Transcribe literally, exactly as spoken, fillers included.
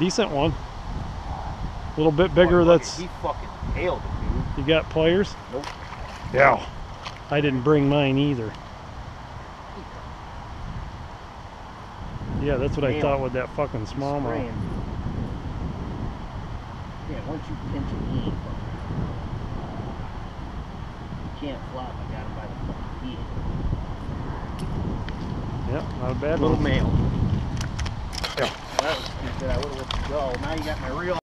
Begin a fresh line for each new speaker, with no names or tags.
decent one. A little bit bigger.
Boy,
That's
he fucking nailed it, dude.
you got pliers?
Nope.
Yeah. I didn't bring mine either. Yeah, that's what I
Nailed.
thought with that fucking smallmouth.
Spraying. Yeah, once you pinch it, he ain't fucking. You can't flop. I got him by the fucking head.
Yep, not a bad
Little
one.
male.
Yeah.
Well, that was stupid. I would have let you go. Now you got my reel.